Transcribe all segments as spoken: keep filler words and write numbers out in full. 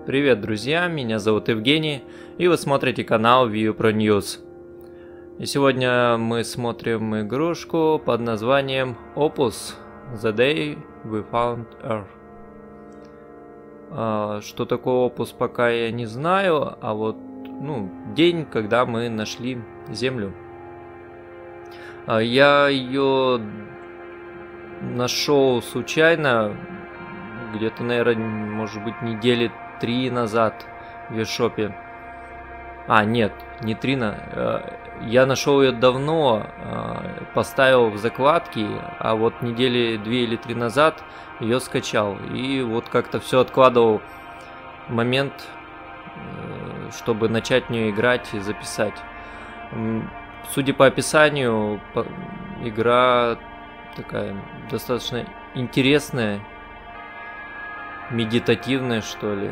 Привет, друзья, меня зовут Евгений, и вы смотрите канал View Pro News. И сегодня мы смотрим игрушку под названием Opus The Day We Found Earth. А, что такое Opus, пока я не знаю, а вот ну, день, когда мы нашли Землю. А, я ее нашел случайно, где-то, наверное, может быть, недели три назад в eShop. А, нет, не три на... Я нашел ее давно, поставил в закладки, а вот недели две или три назад ее скачал. И вот как-то все откладывал момент, чтобы начать в нее играть и записать. Судя по описанию, игра такая достаточно интересная, медитативная, что ли,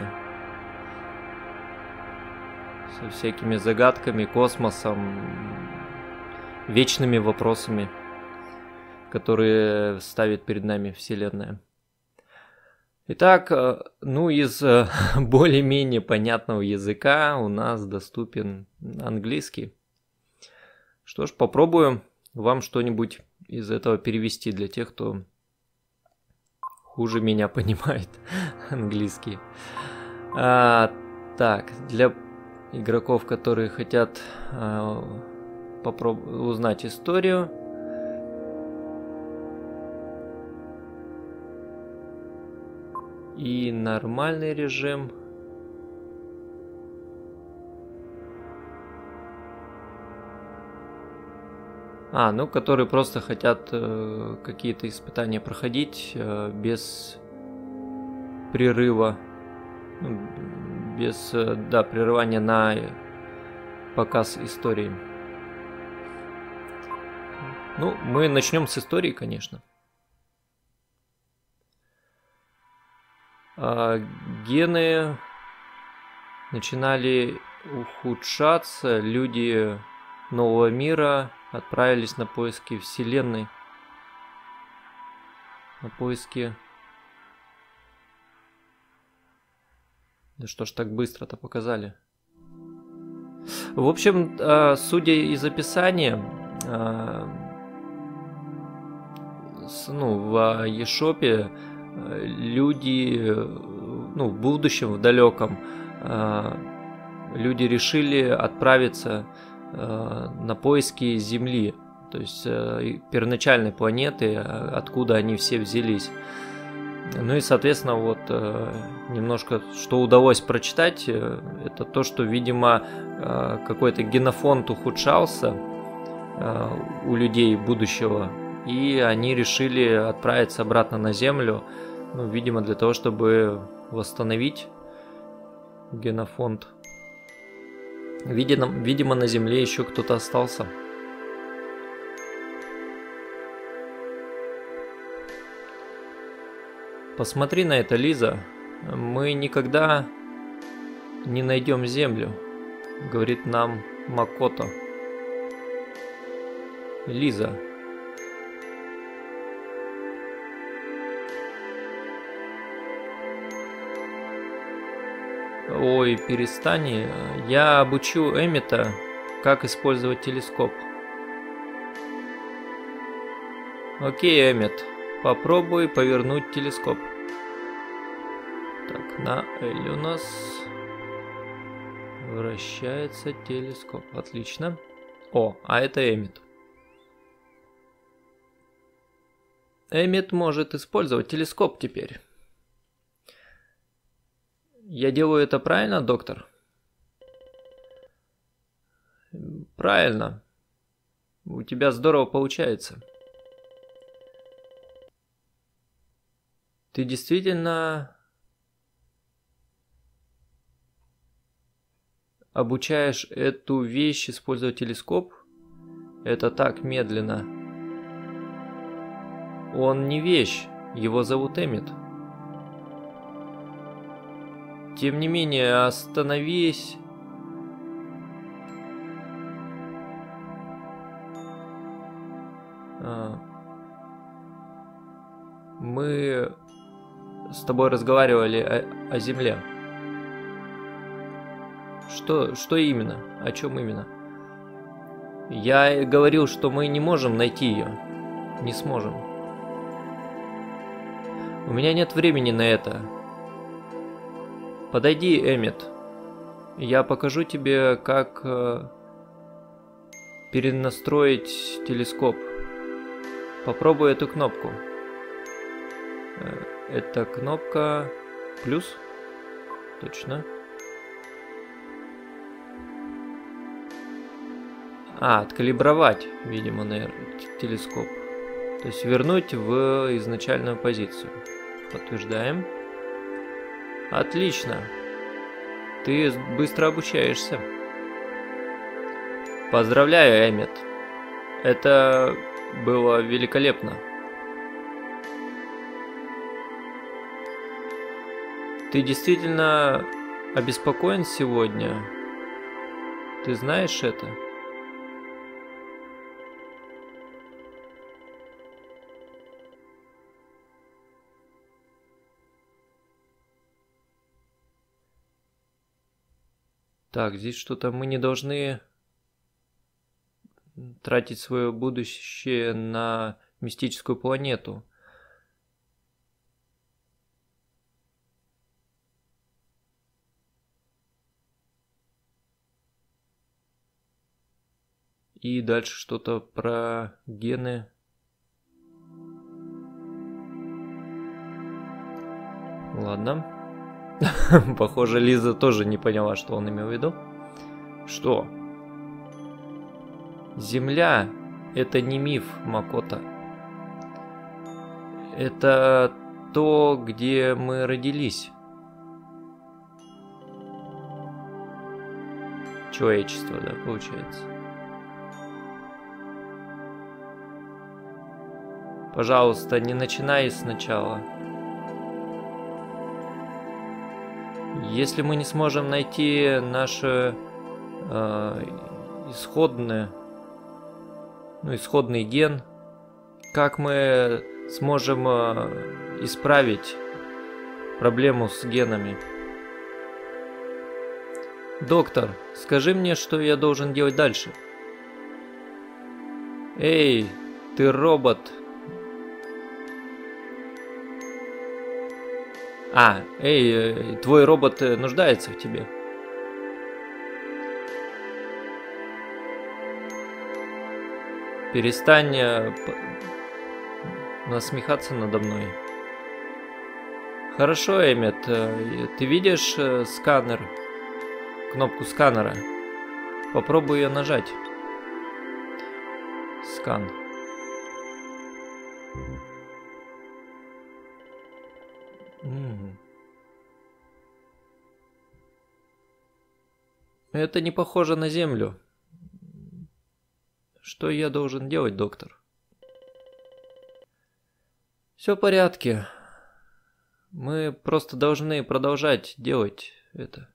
со всякими загадками, космосом, вечными вопросами, которые ставит перед нами Вселенная. Итак, ну из более-менее понятного языка у нас доступен английский. Что ж, попробую вам что-нибудь из этого перевести для тех, кто хуже меня понимает английский. А, так, для игроков, которые хотят а, попробовать узнать историю, и нормальный режим. А, ну, которые просто хотят э, какие-то испытания проходить э, без прерыва, ну, без, э, да, прерывания на показ истории. Ну, мы начнем с истории, конечно. А, гены начинали ухудшаться, люди нового мира отправились на поиски Вселенной, на поиски... Да что ж так быстро-то показали? В общем, судя из описания, ну, в eShop люди, ну, в будущем, в далеком, люди решили отправиться на поиски Земли, то есть первоначальной планеты, откуда они все взялись. Ну и, соответственно, вот немножко, что удалось прочитать, это то, что, видимо, какой-то генофонд ухудшался у людей будущего, и они решили отправиться обратно на Землю, ну, видимо, для того, чтобы восстановить генофонд. Видимо, видимо, на Земле еще кто-то остался. Посмотри на это, Лиза. Мы никогда не найдем Землю, говорит нам Макото. Лиза. Ой, перестань. Я обучу Эммета, как использовать телескоп. Окей, Эммет, попробуй повернуть телескоп. Так, на L у нас вращается телескоп. Отлично. О, а это Эммет. Эммет может использовать телескоп теперь. Я делаю это правильно, доктор? Правильно. У тебя здорово получается. Ты действительно обучаешь эту вещь использовать телескоп? Это так медленно. Он не вещь, его зовут Эммет. Тем не менее, остановись. А. Мы с тобой разговаривали о, о Земле. Что, что именно? О чем именно? Я говорил, что мы не можем найти ее. Не сможем. У меня нет времени на это. Подойди, Эммет. Я покажу тебе, как э, перенастроить телескоп. Попробуй эту кнопку. Э, это кнопка плюс. Точно. А, откалибровать, видимо, наверное, телескоп. То есть вернуть в изначальную позицию. Подтверждаем. Отлично. Ты быстро обучаешься. Поздравляю, Эммет. Это было великолепно. Ты действительно обеспокоен сегодня? Ты знаешь это? Так, здесь что-то мы не должны тратить свое будущее на мистическую планету. И дальше что-то про гены. Ладно. Похоже, Лиза тоже не поняла, что он имел в виду. Что? Земля — это не миф, Макото. Это то, где мы родились. Человечество, да, получается. Пожалуйста, не начинай сначала. Если мы не сможем найти наше э, исходное, ну, исходный ген, как мы сможем э, исправить проблему с генами? Доктор, скажи мне, что я должен делать дальше. Эй, ты робот. А, эй, твой робот нуждается в тебе. Перестань насмехаться надо мной. Хорошо, Эммет, ты видишь сканер, кнопку сканера? Попробуй ее нажать. Скан. Это не похоже на Землю. Что я должен делать, доктор? Все в порядке. Мы просто должны продолжать делать это.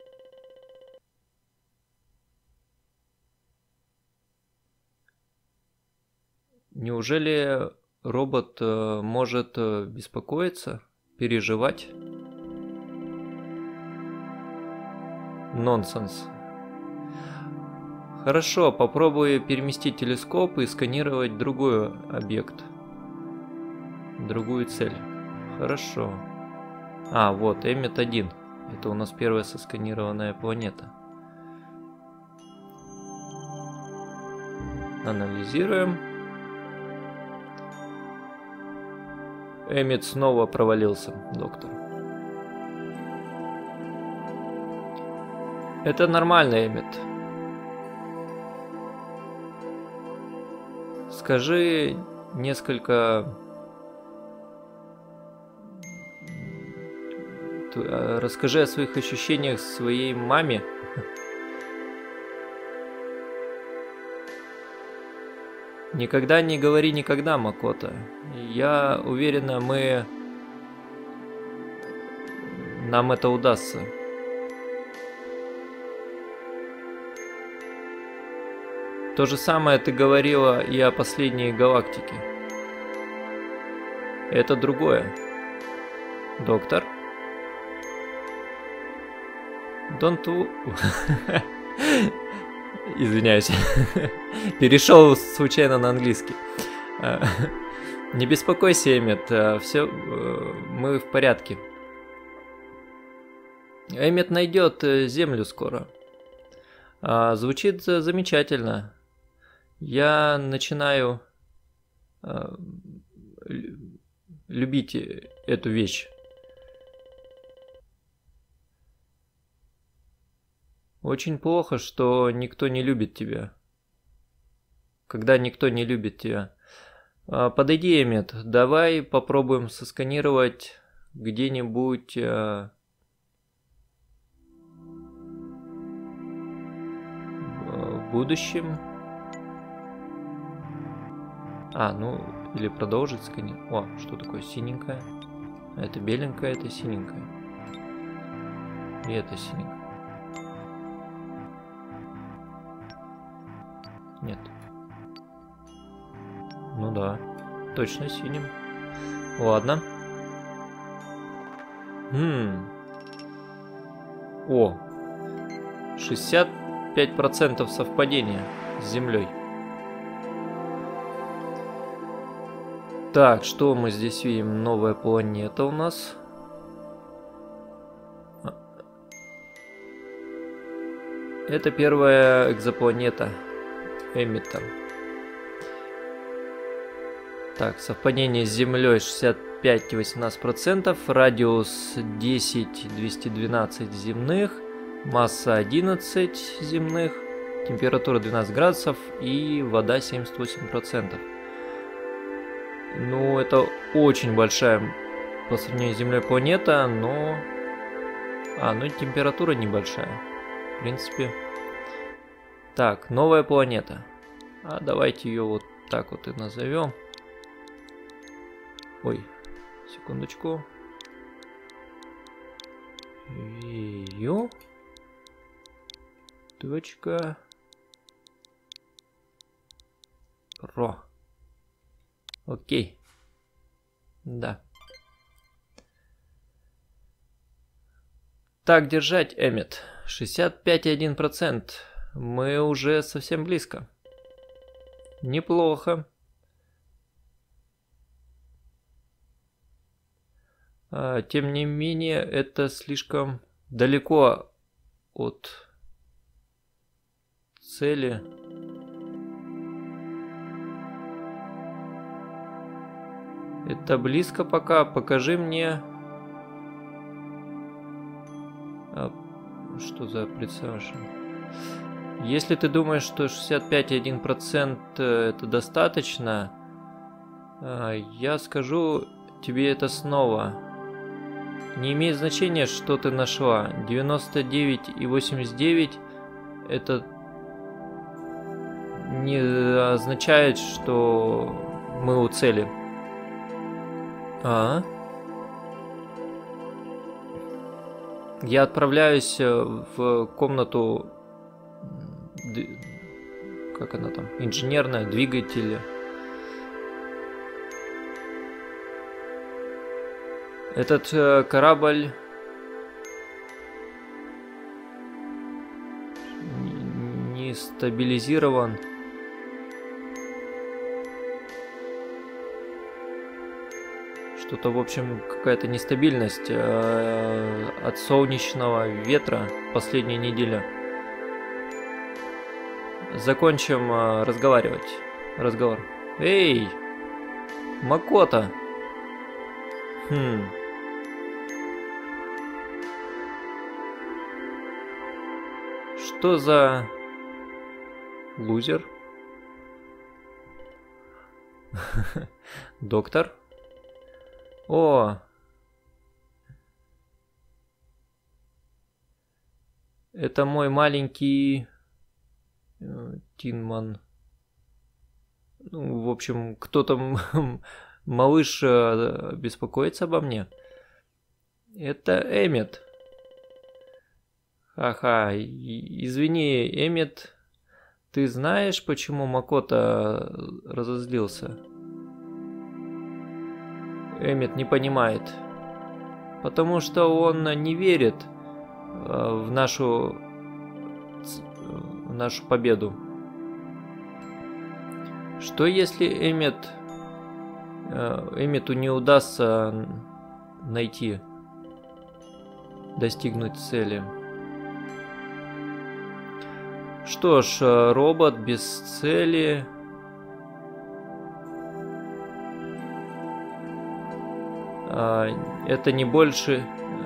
Неужели робот э, может э, беспокоиться, переживать? Нонсенс. Хорошо, попробую переместить телескоп и сканировать другой объект. Другую цель. Хорошо. А, вот, Эммет один. Это у нас первая сосканированная планета. Анализируем. Эммет снова провалился, доктор. Это нормально, Эммет. Скажи несколько... Расскажи о своих ощущениях своей маме. Никогда не говори никогда, Макото. Я уверена, мы... Нам это удастся. То же самое ты говорила и о последней галактике. Это другое. Доктор? Don't... Извиняюсь. Перешел случайно на английский. Не беспокойся, Эммет. Все, мы в порядке. Эммет найдет землю скоро. Звучит замечательно. Я начинаю любить эту вещь. Очень плохо, что никто не любит тебя. Когда никто не любит тебя. Подойди, Эммет, давай попробуем сосканировать где-нибудь... В будущем. А, ну, или продолжить сканировать. О, что такое синенькое? Это беленькое, это синенькое. И это синенькое. Нет. Ну да, точно синим. Ладно. Хм. О, шестьдесят пять процентов совпадения с Землей. Так, что мы здесь видим? Новая планета у нас. Это первая экзопланета Эммета. Так, совпадение с Землей шестьдесят пять и восемнадцать процентов, радиус десять двести двенадцать земных, масса одиннадцать земных, температура двенадцать градусов и вода семьдесят восемь процентов. Ну, это очень большая по сравнению с Землей планета, но... А, ну и температура небольшая. В принципе. Так, новая планета. А давайте ее вот так вот и назовем. Ой, секундочку. Вью. Точка. Про. Окей. Да. Так держать, Эммет. шестьдесят пять и один процент. Мы уже совсем близко. Неплохо. А, тем не менее, это слишком далеко от цели. Это близко пока. Покажи мне... А, что за предсказание? Если ты думаешь, что шестьдесят пять и один процент это достаточно, я скажу тебе это снова. Не имеет значения, что ты нашла. девяносто девять и восемьдесят девять это не означает, что мы у цели. А? Я отправляюсь в комнату, как она там, инженерная, двигатель. Этот э, корабль не стабилизирован. Что-то, в общем, какая-то нестабильность э, от солнечного ветра последняя неделя. Закончим э, разговаривать. Разговор. Эй! Макота! Хм. Что за лузер? Доктор? О! Это мой маленький Тинман. Ну, в общем, кто-то, малыш, беспокоится обо мне. Это Эммет. Ха-ха, извини, Эммет, ты знаешь, почему Макота разозлился? Эммет не понимает. Потому что он не верит в нашу, в нашу победу. Что если Эммет, Эммету не удастся найти, достигнуть цели? Что ж, робот без цели. Это не больше...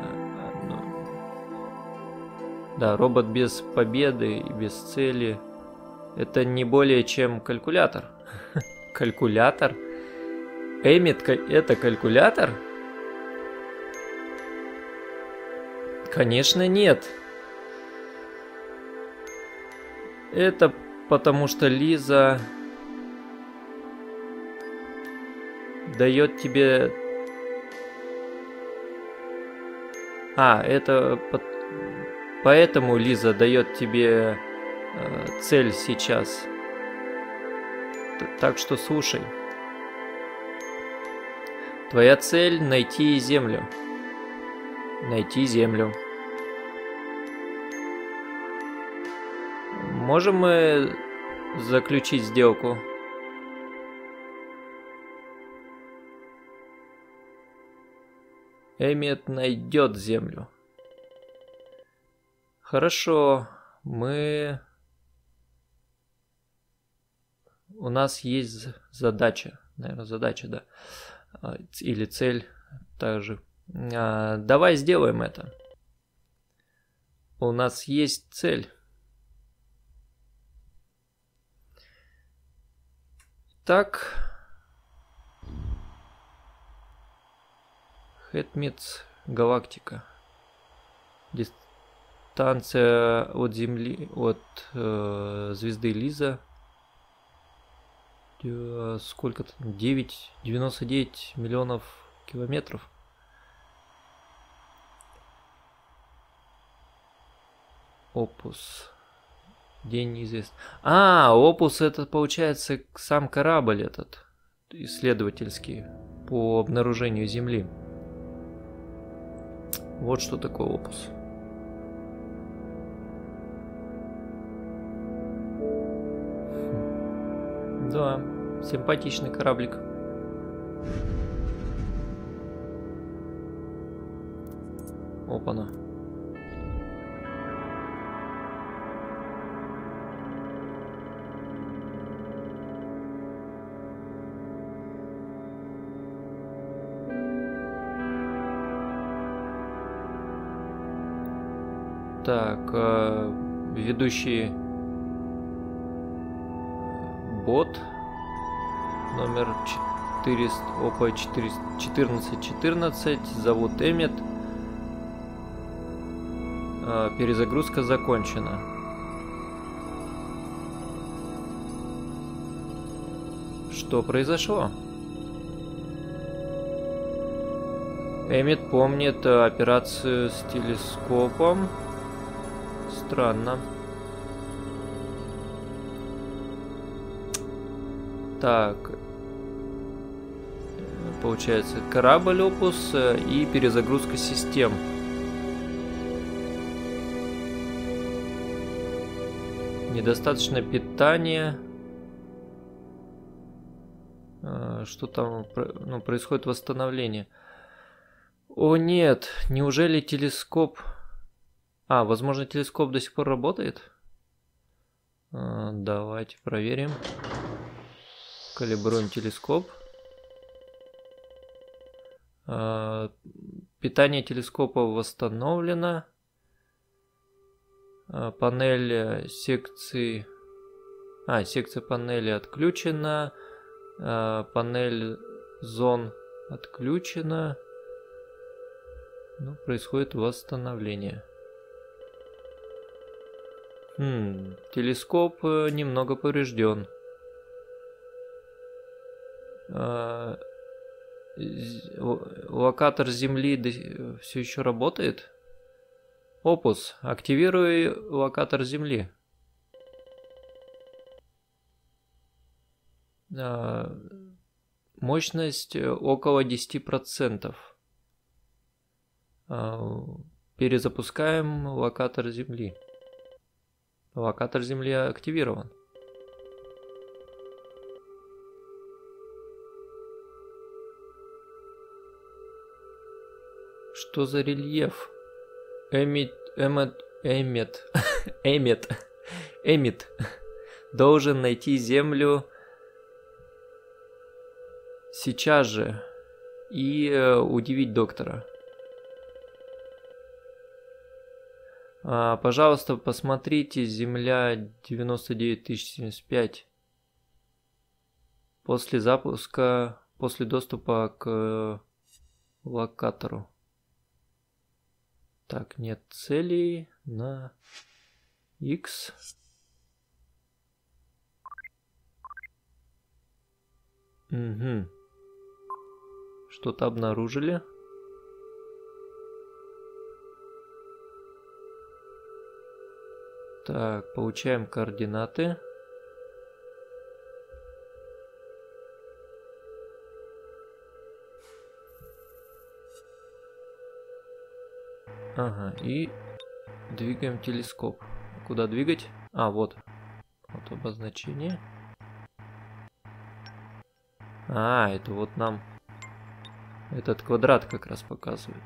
Да, робот без победы и без цели. Это не более чем калькулятор. Калькулятор? Эммет это калькулятор? Конечно, нет. Это потому что Лиза дает тебе... А, это... Поэтому Лиза дает тебе э, цель сейчас. Так что слушай. Твоя цель — найти Землю. Найти Землю. Можем мы заключить сделку? Эммет найдет Землю. Хорошо, мы... У нас есть задача, наверное, задача, да, или цель также. А, давай сделаем это. У нас есть цель. Так. Хэтмитс галактика. Дистанция от Земли, от э, звезды Лиза. Э, сколько-то? девять, девяносто девять миллионов километров. Опус. День неизвестен. А, Опус — это получается сам корабль этот исследовательский по обнаружению Земли. Вот что такое Опус. Да, симпатичный кораблик. Опа-на. Так, э, ведущий бот номер четыреста, опа, четыреста четырнадцать четырнадцать, зовут Эммет. Э, перезагрузка закончена. Что произошло? Эммет помнит операцию с телескопом. Странно. Так. Получается, корабль Опус и перезагрузка систем. Недостаточно питания. Что там? Ну, происходит восстановление. О нет, неужели телескоп... А, возможно, телескоп до сих пор работает? А, давайте проверим. Калибруем телескоп. А, питание телескопа восстановлено. А, панель секции... А, секция панели отключена. А, панель зон отключена. Ну, происходит восстановление. Хм, телескоп немного поврежден. А, локатор Земли все еще работает? Опус, активируй локатор Земли. А, мощность около десяти процентов. А, перезапускаем локатор Земли. Локатор Земли активирован. Что за рельеф? Эмит, эмет, эмет, эмет, эмит должен найти Землю сейчас же и э, удивить доктора. А, пожалуйста, посмотрите, Земля девяносто девять тысяч семьдесят пять. После запуска, после доступа к э, локатору. Так, нет целей на X. Угу. Что-то обнаружили. Так, получаем координаты. Ага, и двигаем телескоп. Куда двигать? А, вот. Вот обозначение. А, это вот нам этот квадрат как раз показывает.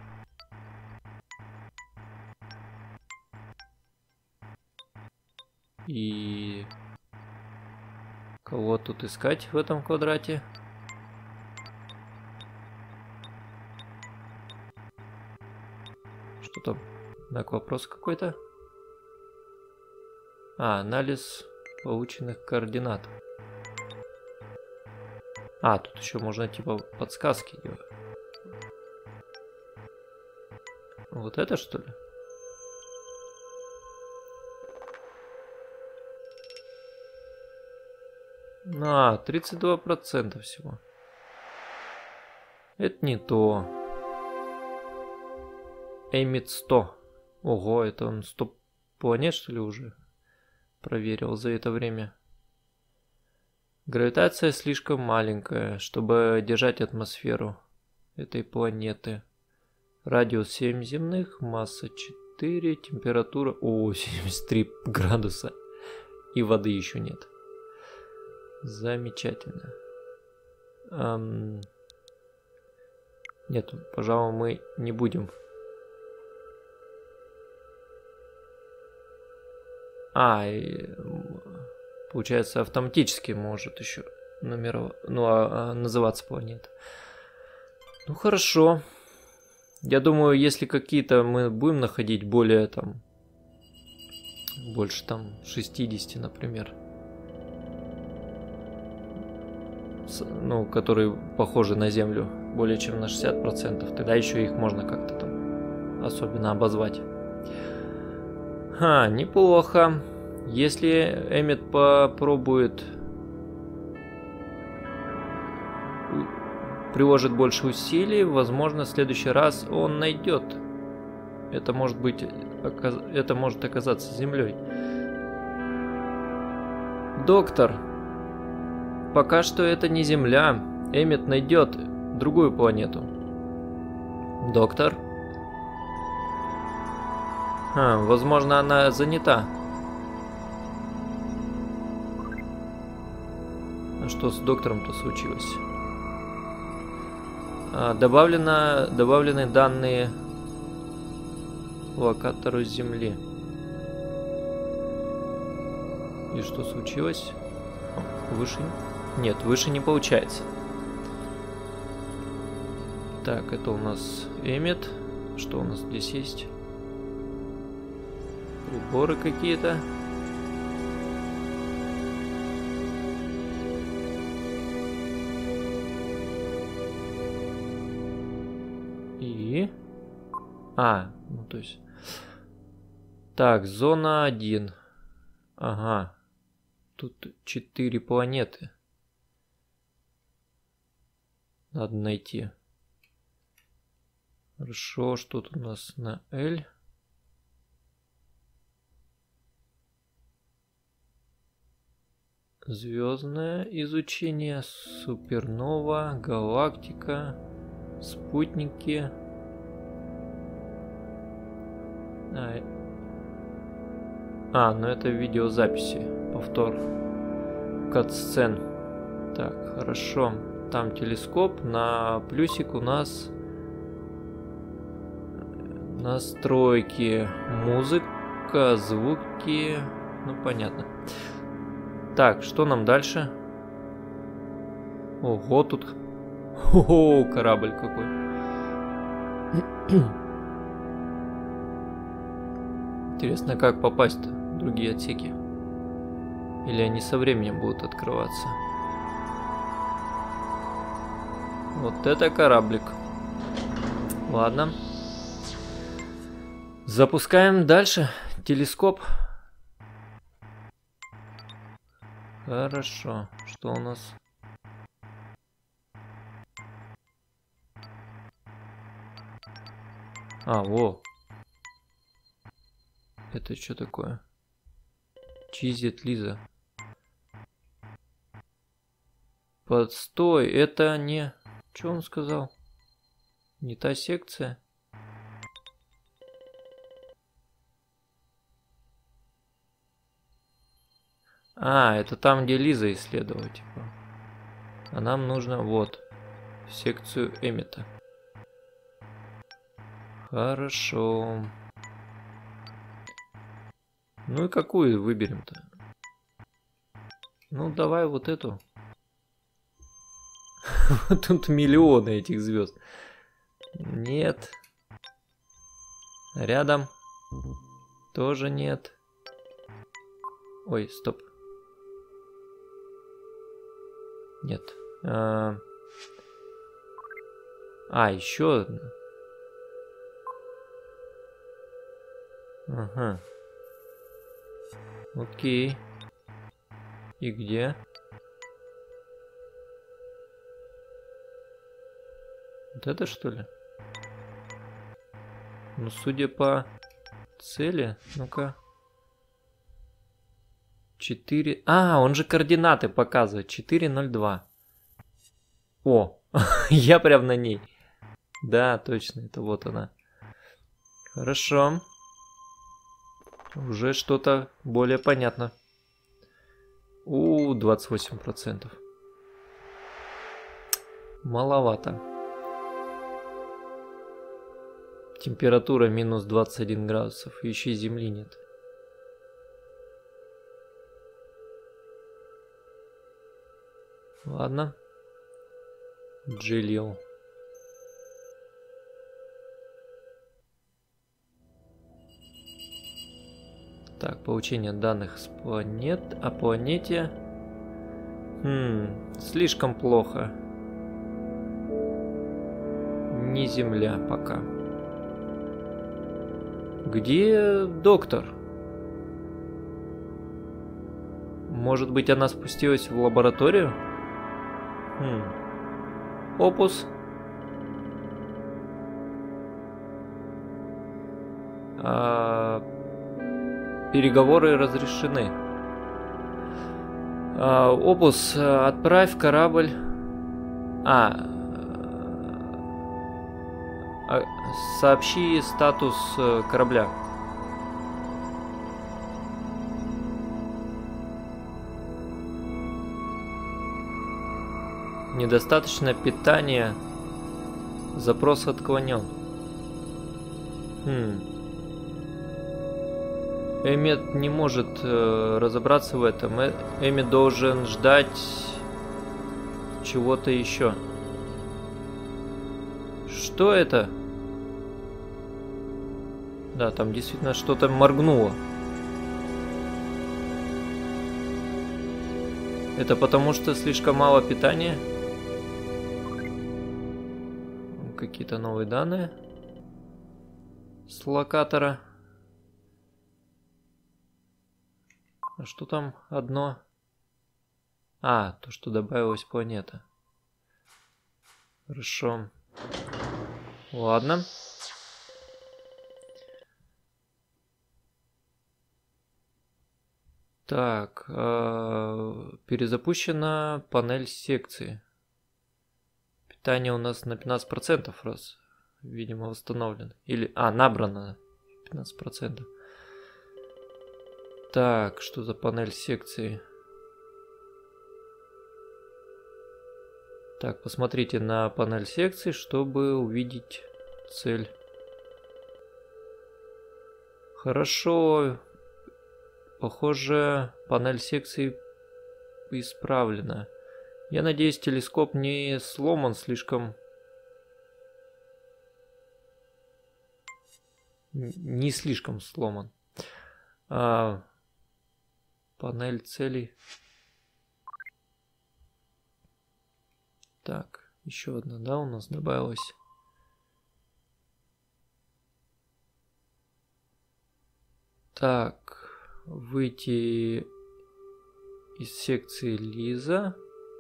И кого тут искать в этом квадрате? Что там? Так, вопрос какой-то? А, анализ полученных координат. А, тут еще можно типа подсказки делать. Вот это что ли? А, тридцать два процента всего. Это не то. Эмит сто. Ого, это он сто планет что ли уже проверил за это время. Гравитация слишком маленькая, чтобы держать атмосферу этой планеты. Радиус семь земных, масса четыре, температура... О, семьдесят три градуса. И воды еще нет. Замечательно. Эм... Нет, пожалуй, мы не будем. А, и, получается, автоматически может еще номеров... ну, а, а, называться планета. Ну, хорошо. Я думаю, если какие-то мы будем находить более там... Больше там шестидесяти, например. С, ну, которые похожи на Землю более чем на шестьдесят процентов. Тогда еще их можно как-то там особенно обозвать. Ха, неплохо. Если Эммет попробует, приложит больше усилий, возможно, в следующий раз он найдет. Это может быть, это может оказаться Землей. Доктор, пока что это не Земля. Эммет найдет другую планету. Доктор? А, возможно, она занята. А что с доктором-то случилось? А, добавлено, добавлены данные локатору Земли. И что случилось? Выше? Нет, выше не получается. Так, это у нас Эммет. Что у нас здесь есть? Приборы какие-то. И... А, ну то есть... Так, зона один. Ага. Тут четыре планеты. Надо найти. Хорошо, что тут у нас на L? Звездное изучение, супернова, галактика, спутники. А, а, ну это видеозаписи. Повтор. Кат-сцен. Так, хорошо. Там телескоп. На плюсик у нас настройки. Музыка, звуки. Ну, понятно. Так, что нам дальше? Ого, тут... Ого, корабль какой. Интересно, как попасть-то в другие отсеки? Или они со временем будут открываться? Вот это кораблик. Ладно. Запускаем дальше телескоп. Хорошо. Что у нас? А, во. Это что такое? Чизит Лиза. Подстой, это не... Что он сказал? Не та секция? А, это там, где Лиза исследовала, типа. А нам нужно вот в секцию Эммета. Хорошо. Ну и какую выберем-то? Ну, давай вот эту. Тут миллионы этих звезд. Нет. Рядом. Тоже нет. Ой, стоп. Нет. А, а еще одна. Ага. Окей. И где? Вот это что ли? Ну, судя по цели, ну-ка. четыре... А, он же координаты показывает. четыре ноль два. О, я прям на ней. Да, точно, это вот она. Хорошо. Уже что-то более понятно. У, двадцать восемь процентов. Маловато. Температура минус двадцать один градусов. Еще и земли нет. Ладно. Джилио. Так, получение данных с планет. О планете. Хм, слишком плохо. Не Земля пока. Где доктор? Может быть, она спустилась в лабораторию? Хм. Опус. А... Переговоры разрешены. А, Опус, отправь корабль. А, а, сообщи статус корабля. Недостаточно питания. Запрос отклонен. Хм. Эммет не может э, разобраться в этом. Э, Эммет должен ждать чего-то еще. Что это? Да, там действительно что-то моргнуло. Это потому что слишком мало питания? Какие-то новые данные с локатора. А что там одно? А, то, что добавилась планета. Хорошо. Ладно. Так, э, перезапущена панель секции. Питание у нас на пятнадцать процентов раз, видимо, восстановлено. Или, а, набрано пятнадцать процентов. Так, что за панель секции? Так, посмотрите на панель секции, чтобы увидеть цель. Хорошо. Похоже, панель секции исправлена. Я надеюсь, телескоп не сломан слишком... Не слишком сломан. А, панель целей. Так, еще одна, да, у нас добавилась. Так, выйти из секции Лиза.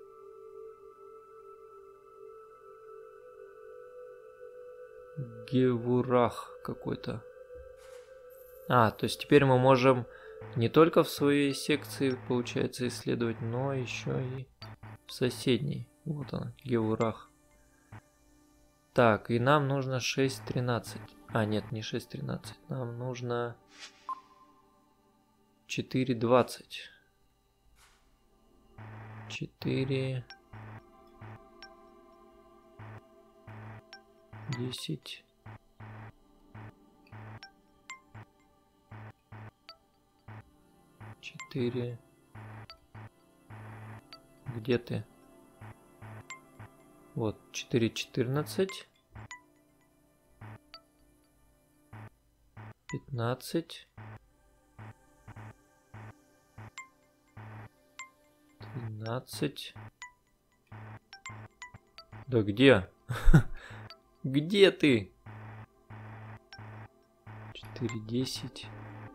Гевурах какой-то. А, то есть теперь мы можем не только в своей секции, получается, исследовать, но еще и в соседней. Вот она, Гевурах. Так, и нам нужно шесть тринадцать. А, нет, не шесть тринадцать. Нам нужно четыре двадцать. четыре... десять. четыре. Где ты? Вот, четыре четырнадцать. пятнадцать. тринадцать. Да где? Где ты? четыре десять.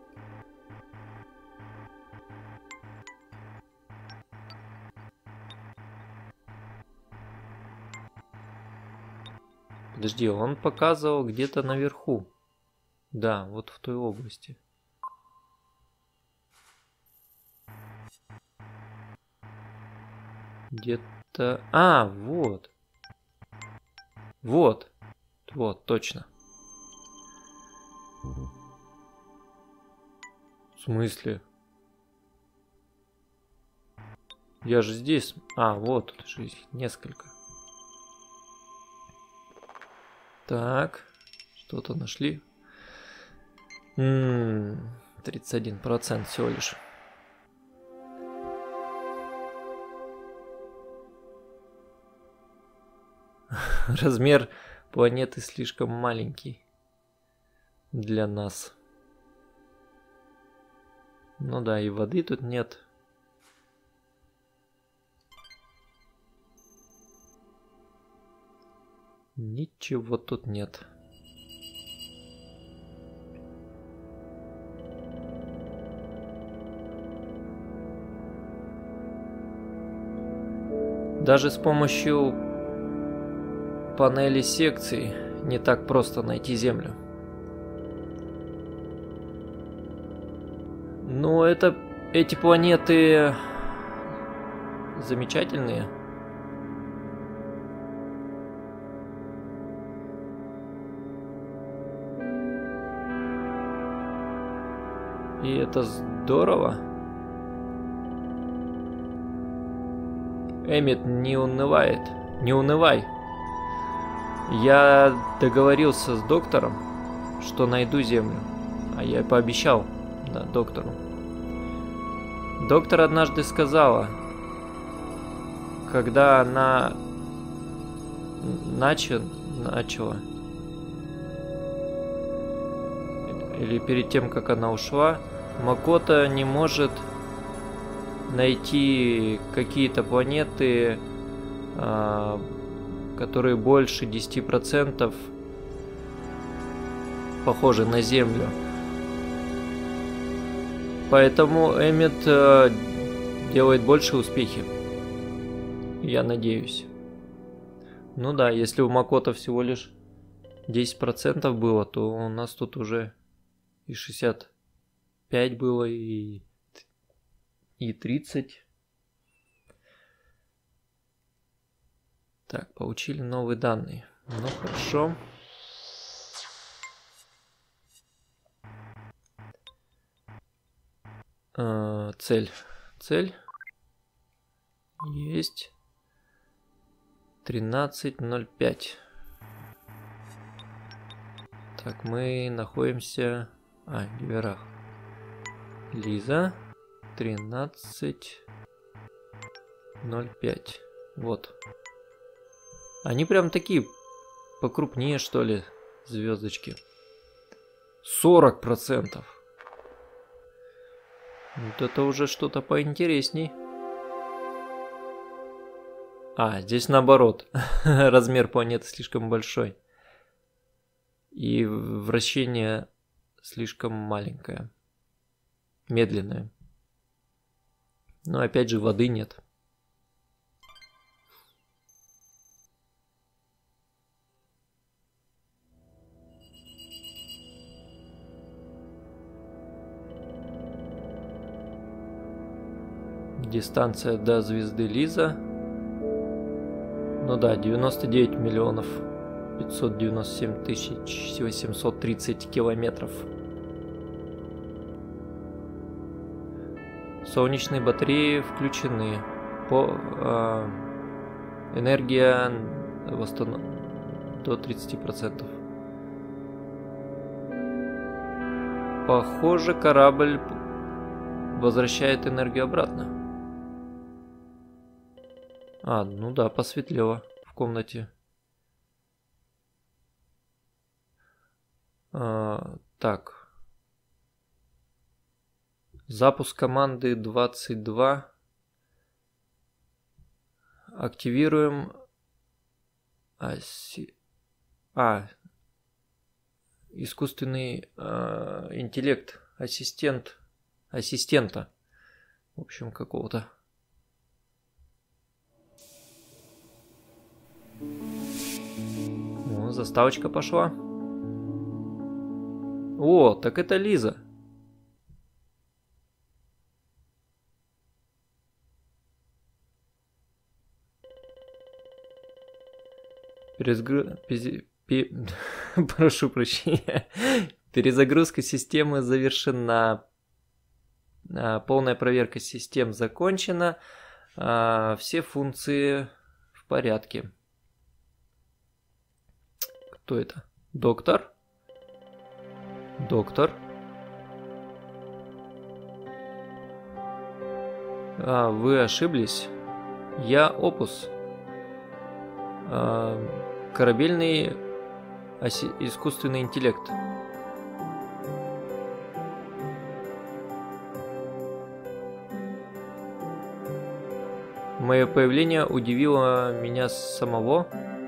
Подожди, он показывал где-то наверху. Да, вот в той области. Где-то... А, вот. Вот. Вот, точно. В смысле? Я же здесь. А, вот, тут же несколько. Так, что-то нашли. М-м, тридцать один процент всего лишь. Размер планеты слишком маленький для нас. Ну да, и воды тут нет. Ничего тут нет. Даже с помощью панели секций не так просто найти Землю. Но это, эти планеты замечательные. И это здорово. Эммет не унывает. Не унывай. Я договорился с доктором, что найду Землю. А я пообещал, да, доктору. Доктор однажды сказала, когда она начал, начала, или перед тем, как она ушла, Макото не может найти какие-то планеты, а, которые больше десяти процентов похожи на Землю. Поэтому Эммет э, делает больше успехи. Я надеюсь. Ну да, если у Макото всего лишь десять процентов было, то у нас тут уже и шестьдесят пять было, и, и тридцать. Так, получили новые данные. Ну хорошо. А, цель. Цель. Есть. тринадцать ноль пять. Так, мы находимся... А, в дверях. Лиза. тринадцать ноль пять. Вот. Они прям такие покрупнее, что ли, звездочки. сорок процентов. Вот это уже что-то поинтересней. А, здесь наоборот. Размер планеты слишком большой. И вращение слишком маленькое. Медленное. Но опять же воды нет. Дистанция до звезды Лиза. Ну да, девяносто девять миллионов пятьсот девяносто семь тысяч восемьсот тридцать километров. Солнечные батареи включены. По, э, энергия восстанов... до тридцати процентов. Похоже, корабль возвращает энергию обратно. А, ну да, посветлело в комнате. А, так. Запуск команды двадцать два. Активируем... Оси... А, искусственный э, интеллект. Ассистент. Ассистента. В общем, какого-то. О, заставочка пошла. О, так это Лиза. Перезагру... Пизи... Пи... Прошу прощения. Перезагрузка системы завершена. Полная проверка систем закончена. Все функции в порядке. Кто это? Доктор? Доктор? А, вы ошиблись. Я Опус. А, корабельный оси... искусственный интеллект. Мое появление удивило меня самого.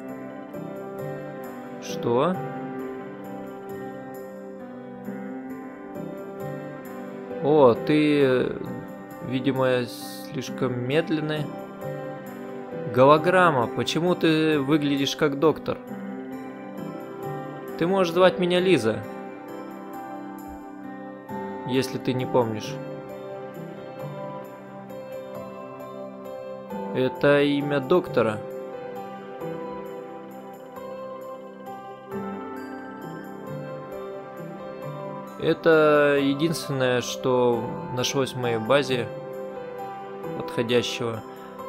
Что? О, ты, видимо, слишком медленный. Голограмма, почему ты выглядишь как доктор? Ты можешь звать меня Лиза, если ты не помнишь. Это имя доктора. Это единственное, что нашлось в моей базе подходящего.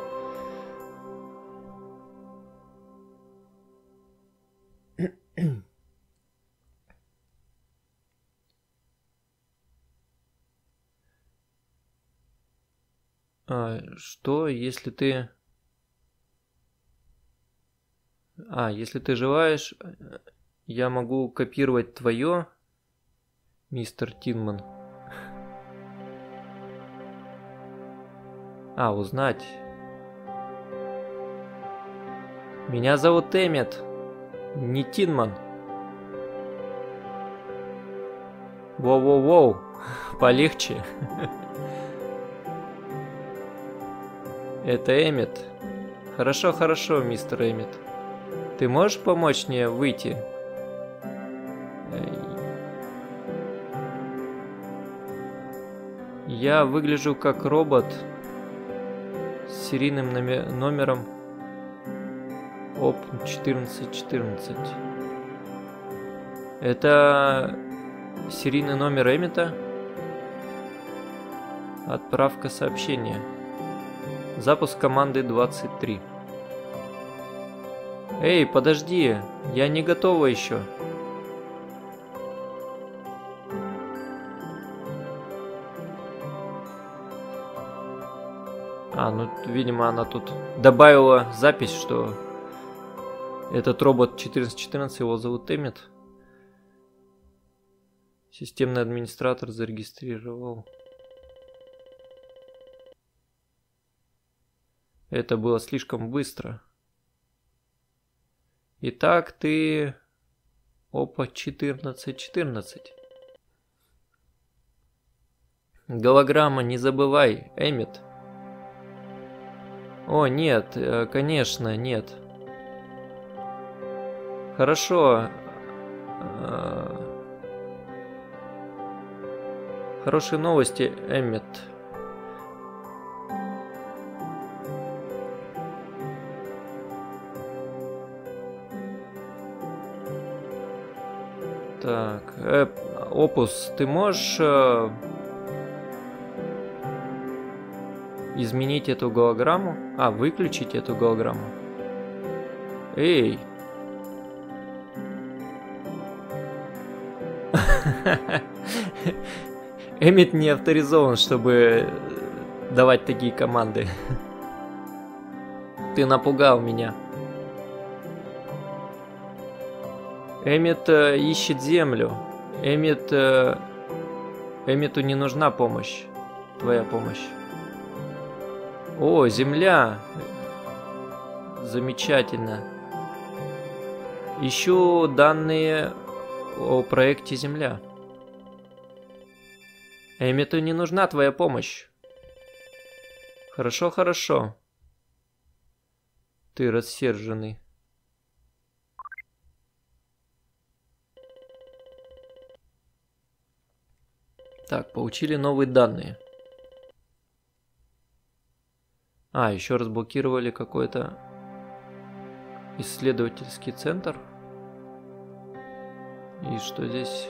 А, что, если ты... А, если ты желаешь, я могу копировать твое, мистер Тинман. А, узнать. Меня зовут Эммет, не Тинман. Воу-воу-воу, полегче. Это Эммет. Хорошо, хорошо, мистер Эммет. Ты можешь помочь мне выйти? Я выгляжу как робот с серийным номером Оп четырнадцать четырнадцать. Это серийный номер Эммета? Отправка сообщения. Запуск команды двадцать три. Эй, подожди, я не готова еще. А, ну, видимо, она тут добавила запись, что этот робот четырнадцать четырнадцать, его зовут Эммет. Системный администратор зарегистрировал. Это было слишком быстро. Итак, ты... Опа, четырнадцать четырнадцать. Голограмма, не забывай, Эммет. О, нет, конечно, нет. Хорошо. Хорошие новости, Эммет. Так, э, Опус, ты можешь э, изменить эту голограмму? А, выключить эту голограмму. Эй! Эммет не авторизован, чтобы давать такие команды. Ты напугал меня. Эммет э, ищет землю. Эммет... Э, Эммету не нужна помощь. Твоя помощь. О, земля. Замечательно. Ищу данные о проекте Земля. Эммету не нужна твоя помощь. Хорошо, хорошо. Ты рассерженный. Так, получили новые данные. А, еще разблокировали какой-то исследовательский центр. И что здесь?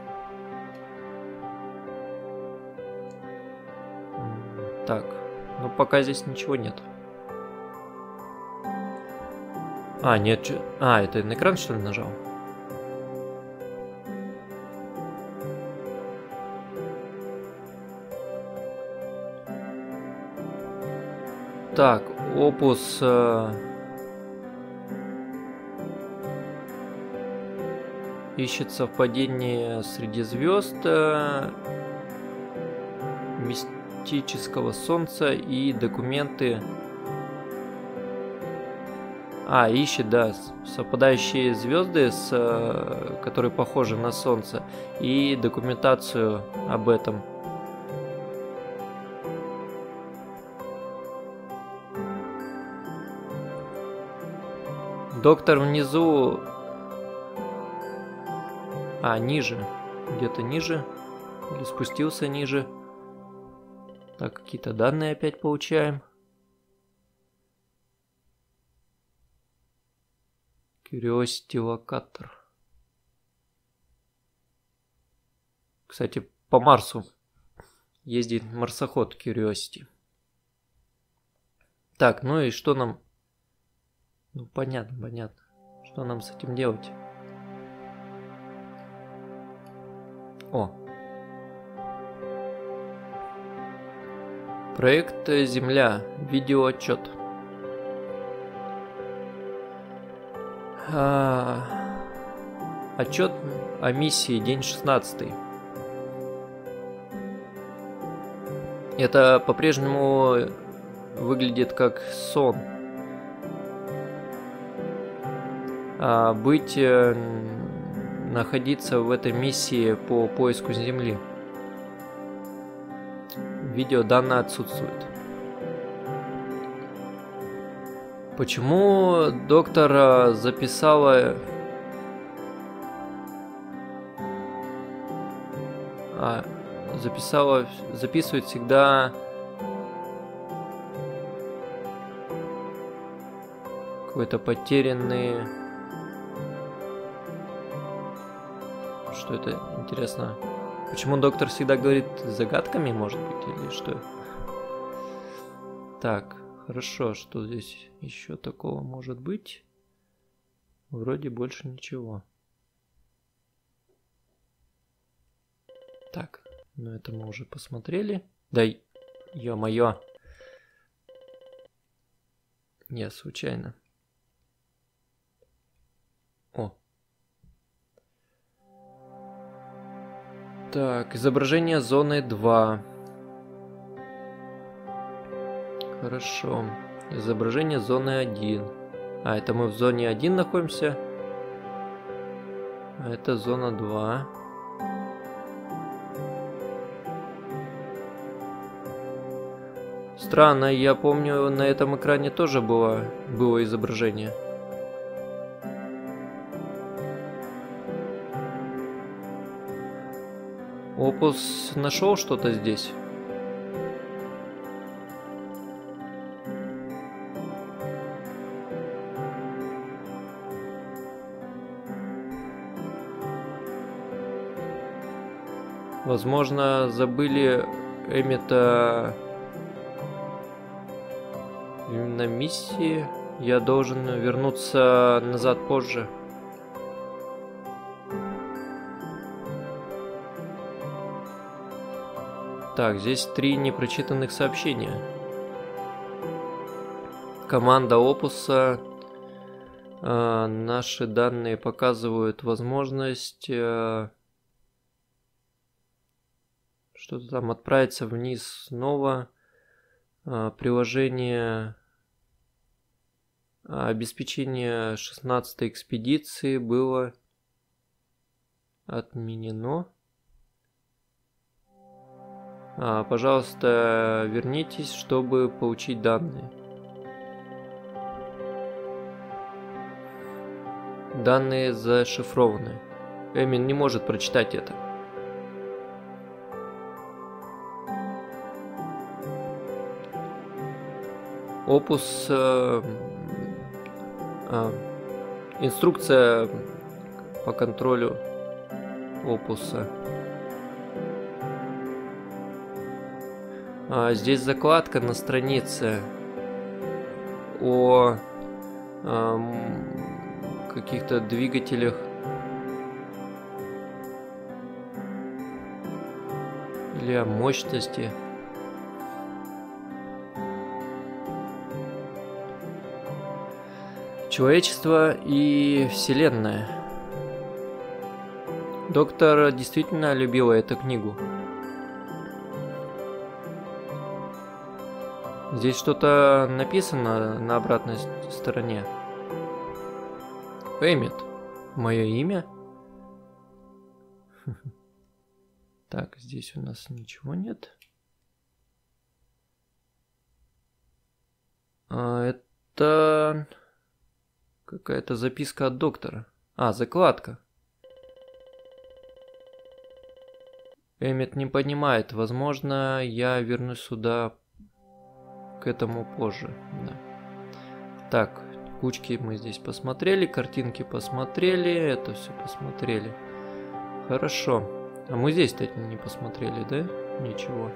Так, ну пока здесь ничего нет. А, нет, чё... А, это на экран, что ли, нажал? Так, опус... Э... Ищет совпадение среди звезд, э... мистического солнца и документы... А, ищет, да, совпадающие звезды, с, э... которые похожи на солнце, и документацию об этом. Доктор внизу... А, ниже. Где-то ниже. Или спустился ниже. Так, какие-то данные опять получаем. Curiosity локатор. Кстати, по Марсу ездит марсоход Curiosity. Так, ну и что нам... Ну, понятно, понятно. Что нам с этим делать? О. Проект Земля. Видеоотчет. А... Отчет о миссии. День шестнадцатый. Это по-прежнему выглядит как сон. А быть, э, находиться в этой миссии по поиску Земли. Видео данные отсутствует. Почему доктор записала... А, записала... Записывает всегда... Какой-то потерянный... Что это, интересно? Почему доктор всегда говорит загадками, может быть, или что? Так, хорошо, что здесь еще такого может быть? Вроде больше ничего. Так, ну это мы уже посмотрели. Да, ё-моё. Не, случайно. О. Так, изображение зоны два. Хорошо. Изображение зоны один. А, это мы в зоне один находимся. А это зона два. Странно, я помню, на этом экране тоже было, было изображение. Опус нашел что-то здесь? Возможно, забыли Эммета именно миссии. Я должен вернуться назад позже. Так, здесь три непрочитанных сообщения. Команда Опуса. Э, наши данные показывают возможность... Э, Что-то там отправиться вниз снова. А, приложение а, обеспечение шестнадцатой экспедиции было отменено. А, пожалуйста, вернитесь, чтобы получить данные. Данные зашифрованы. Эмин не может прочитать это. Опус, э, э, инструкция по контролю опуса. А, здесь закладка на странице о э, каких-то двигателях или о мощности. Человечество и Вселенная. Доктор действительно любила эту книгу. Здесь что-то написано на обратной стороне. Эммет. Мое имя? Так, здесь у нас ничего нет. А, это... Какая-то записка от доктора. А, закладка. Эммет не понимает. Возможно, я вернусь сюда к этому позже. Да. Так, кучки мы здесь посмотрели, картинки посмотрели, это все посмотрели. Хорошо. А мы здесь-то не посмотрели, да? Ничего.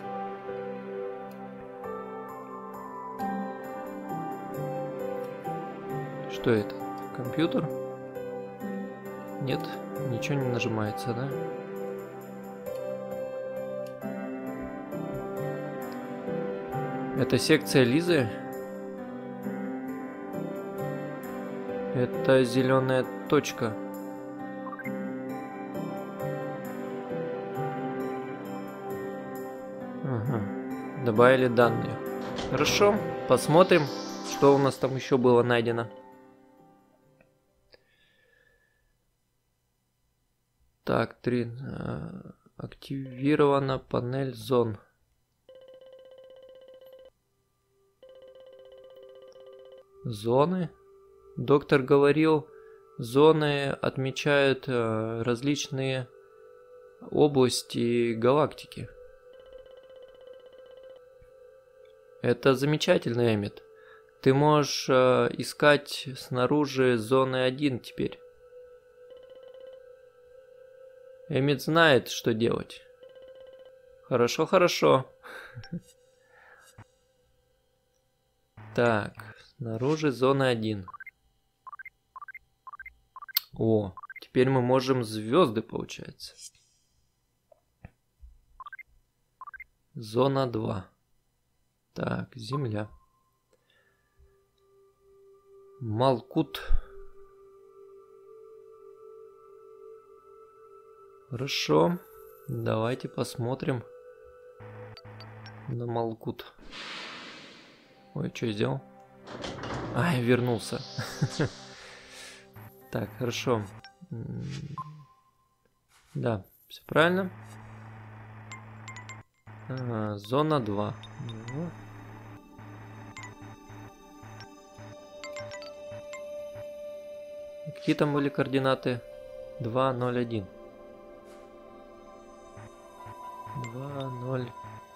Что это? Компьютер? Нет, ничего не нажимается, да? Это секция Лизы. Это зеленая точка. Ага. Добавили данные. Хорошо, посмотрим, что у нас там еще было найдено. Так, три. Активирована панель зон. Зоны. Доктор говорил, зоны отмечают э, различные области галактики. Это замечательно, Эммет. Ты можешь э, искать снаружи зоны один теперь. Эммет знает, что делать. Хорошо, хорошо. Так, снаружи зона один. О, теперь мы можем звезды, получается. Зона два. Так, земля. Малкут. Хорошо. Давайте посмотрим на Малкут. Ой, что я сделал? А, я вернулся. Так, хорошо. Да, все правильно. Ага, зона два. Ну. Какие там были координаты? два, ноль, один. два, ноль.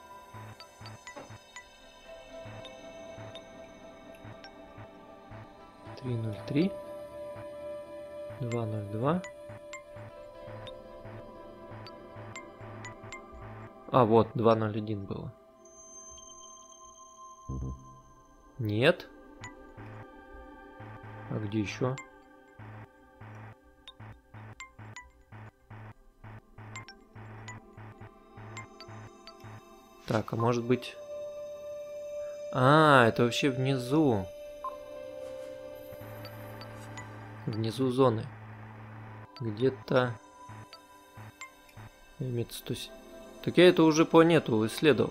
три, ноль, три. два, ноль, два. А, вот, два, ноль, один было. Нет. А где еще? Так, а может быть... А, это вообще внизу. Внизу зоны. Где-то... Так я эту уже планету исследовал.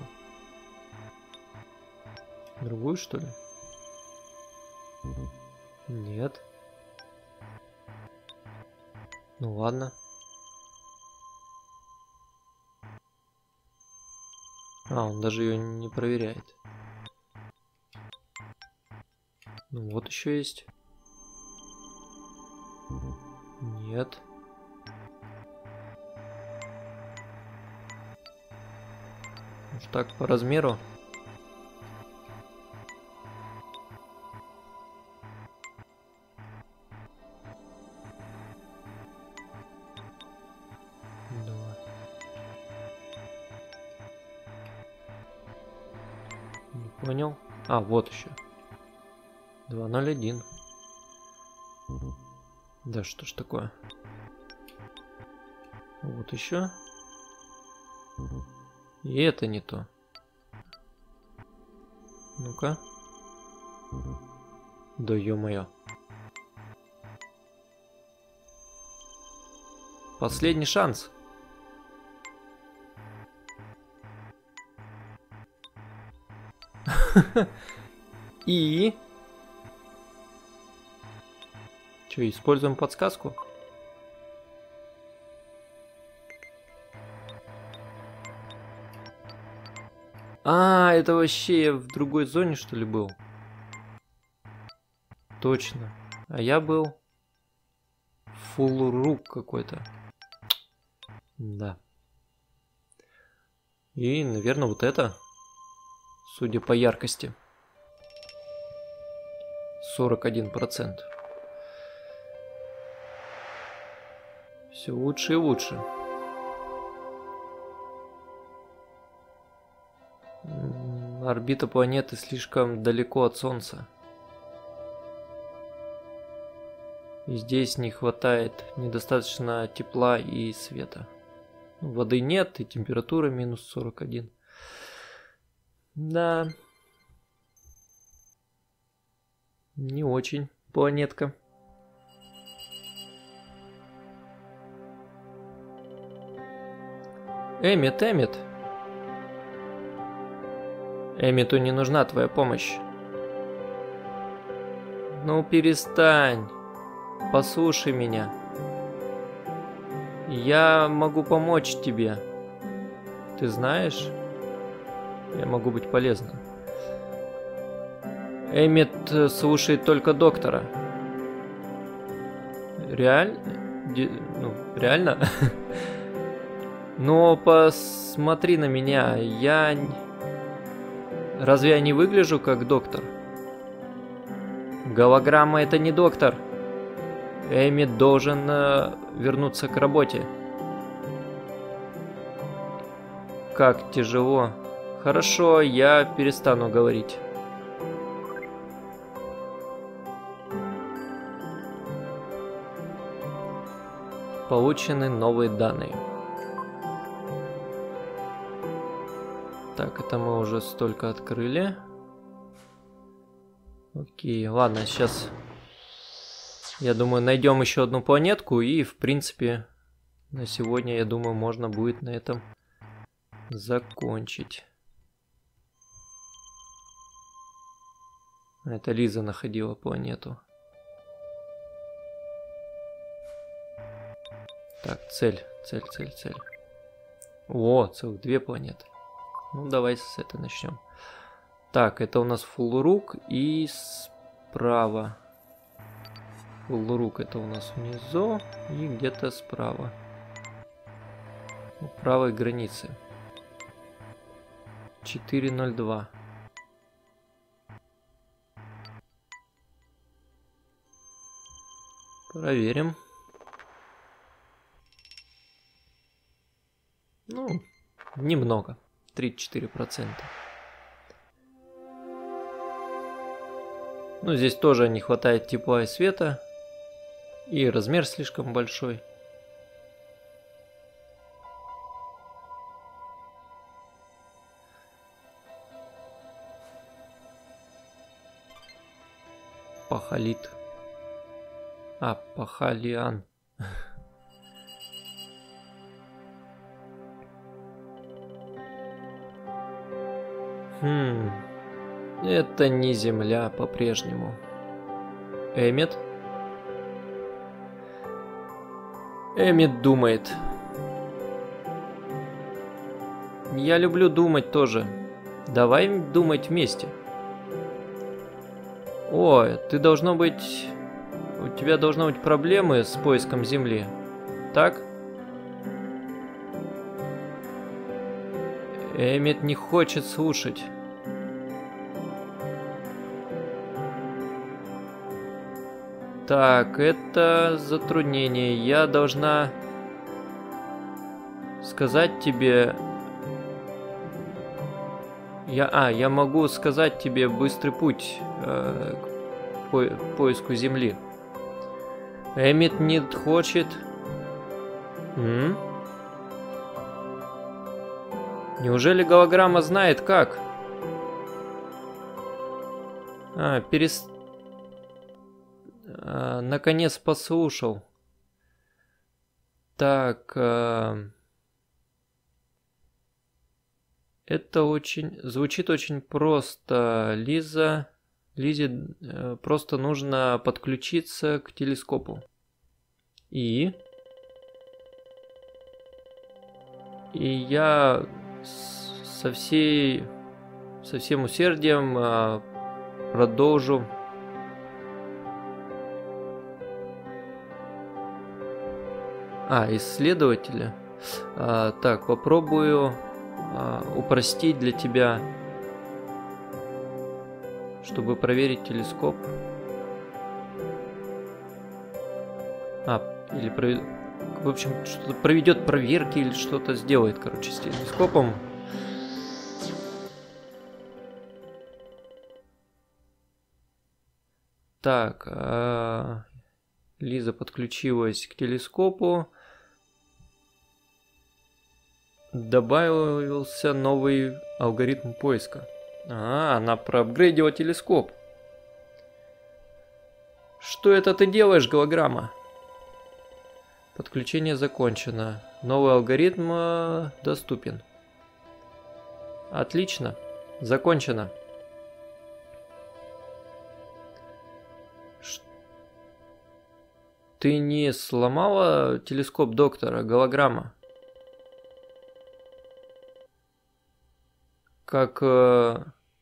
Другую, что ли? Нет. Ну ладно. А, он даже ее не проверяет. Ну вот еще есть. Нет. Может так по размеру? Давай. Не понял. А, вот еще. два, ноль, один. Да что ж такое? Вот еще. И это не то. Ну-ка. Да ё-моё. Последний шанс. И... Че, используем подсказку? А, это вообще я в другой зоне, что ли, был? Точно. А я был... Фулрук какой-то. Да. И, наверное, вот это. Судя по яркости. сорок один процент. Все лучше и лучше. Орбита планеты слишком далеко от Солнца. И здесь не хватает недостаточно тепла и света. Воды нет, и температура минус сорок один. Да. Не очень планетка. Эммит, Эммит. Эммиту не нужна твоя помощь. Ну перестань. Послушай меня. Я могу помочь тебе. Ты знаешь? Я могу быть полезным. Эммит слушает только доктора. Реально? Ну, реально? Но посмотри на меня. Я... Разве я не выгляжу как доктор? Голограмма — это не доктор. Эммит должен э, вернуться к работе. как тяжело. Хорошо, я перестану говорить. Получены новые данные. Так, это мы уже столько открыли. Окей, ладно, сейчас, я думаю, найдем еще одну планетку. И, в принципе, на сегодня, я думаю, можно будет на этом закончить. Это Лиза находила планету. Так, цель, цель, цель, цель. О, целых две планеты. Ну, давай с этой начнем. Так, это у нас Фулрук и справа. Фулрук это у нас внизу и где-то справа. У правой границы. четыре ноль два. Проверим. Ну, немного. тридцать четыре процента. Ну, здесь тоже не хватает тепла и света. И размер слишком большой. Пахалит. А, Пахалиан. Хм. Это не Земля по-прежнему. Эммет? Эммет думает. Я люблю думать тоже. Давай думать вместе. Ой, ты должно быть... У тебя должны быть проблемы с поиском Земли. Так? Эммет не хочет слушать. Так, это затруднение. Я должна сказать тебе... Я, а, я могу сказать тебе быстрый путь э, к по поиску Земли. Эммет не хочет... М? Неужели голограмма знает как? А, перес... А, наконец послушал. Так... А... Это очень... Звучит очень просто. Лиза... Лизе э, просто нужно подключиться к телескопу. И... И я со всей... Со всем усердием э, продолжу... А, исследователя. А, так, попробую а, упростить для тебя, чтобы проверить телескоп. А, или провед... в общем, что-то проведет проверки или что-то сделает, короче, с телескопом. Так, а... Лиза подключилась к телескопу. Добавился новый алгоритм поиска. А, она проапгрейдила телескоп. Что это ты делаешь, голограмма? Подключение закончено. Новый алгоритм э, доступен. Отлично. Закончено. Ш... Ты не сломала телескоп доктора, голограмма? Как... Э...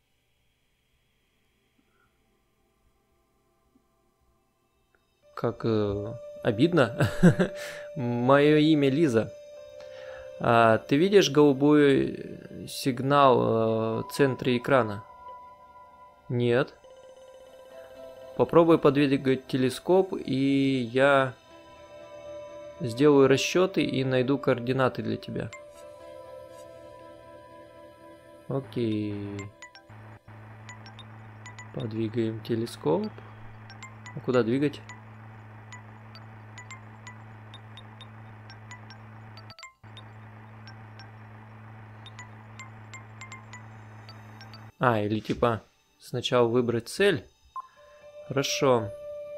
Как... Э... Обидно. Мое имя Лиза. А, ты видишь голубой сигнал э, в центре экрана? Нет. Попробуй подвигать телескоп, и я сделаю расчеты и найду координаты для тебя. Окей. Подвигаем телескоп. А куда двигать? А, или типа сначала выбрать цель. Хорошо.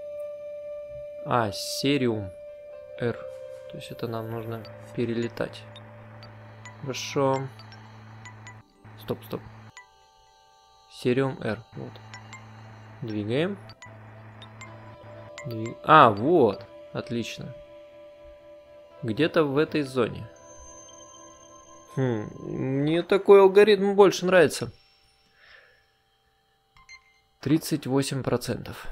А, Сериум R. То есть это нам нужно перелетать. Хорошо. Стоп, стоп. Сериум R. Вот. Двигаем. Двиг... А, вот. Отлично. Где-то в этой зоне. Хм, мне такой алгоритм больше нравится. тридцать восемь процентов.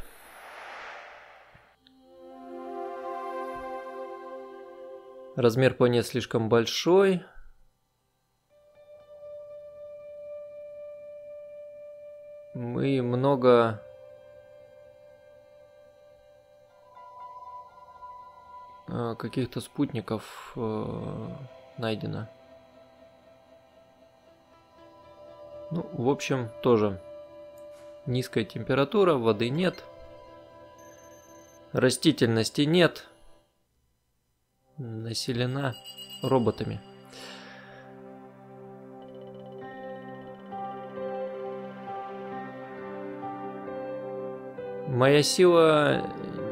Размер планет слишком большой. Мы много... каких-то спутников э, найдено. Ну, в общем, тоже низкая температура, воды нет, растительности нет, населена роботами. Моя сила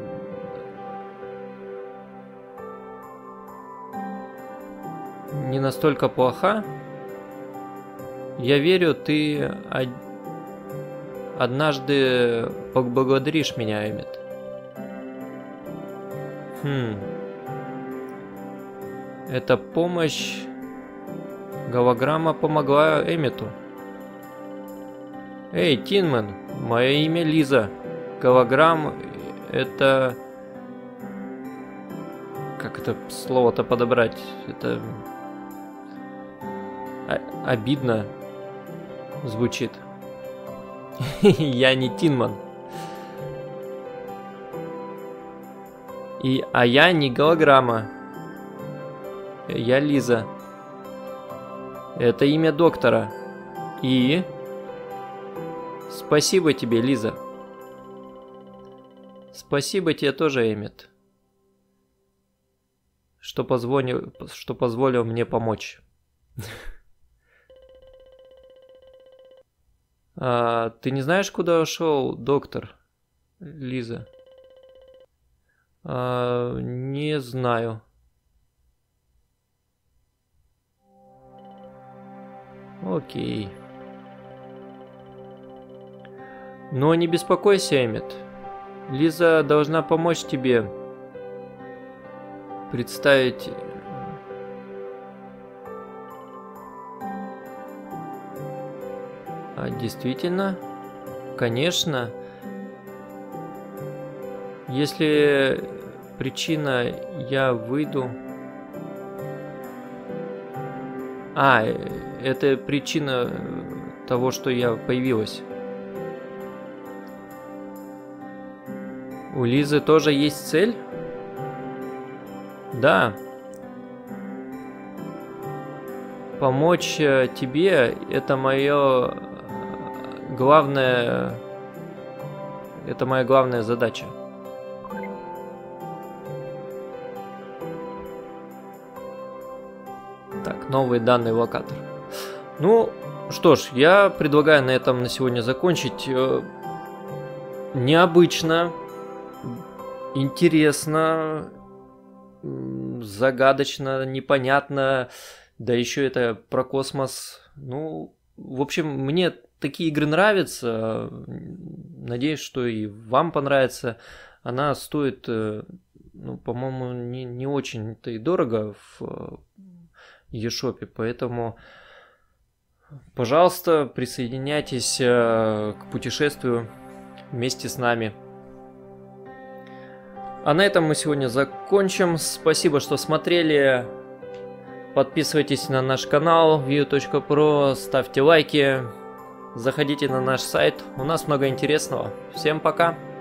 не настолько плоха. Я верю, ты однажды поблагодаришь меня, Эммет. Хм. Эта помощь... Голограмма помогла Эммету. Эй, Тинман, мое имя Лиза. Голограмм — это... Как это слово-то подобрать? Это... Обидно звучит. Я не Тинман. И, а я не голограмма. Я Лиза. Это имя доктора. И... Спасибо тебе, Лиза. Спасибо тебе тоже, Эммет. Что позволил, что позволил мне помочь. А, ты не знаешь, куда ушел доктор, Лиза? А, не знаю. Окей. Но не беспокойся, Эммет. Лиза должна помочь тебе представить... А, действительно? Конечно. Если причина я выйду... А, это причина того, что я появилась. У Лизы тоже есть цель? Да. Помочь тебе — это мое главное... Это моя главная задача. Так, новые данные в локатор. Ну, что ж, я предлагаю на этом на сегодня закончить. Необычно, интересно, загадочно, непонятно. Да еще это про космос. Ну, в общем, мне такие игры нравятся. Надеюсь, что и вам понравится. Она стоит, ну, по-моему, не, не очень-то и дорого в eShop, поэтому, пожалуйста, присоединяйтесь к путешествию вместе с нами. А на этом мы сегодня закончим. Спасибо, что смотрели. Подписывайтесь на наш канал вью точка про, ставьте лайки, заходите на наш сайт. У нас много интересного. Всем пока!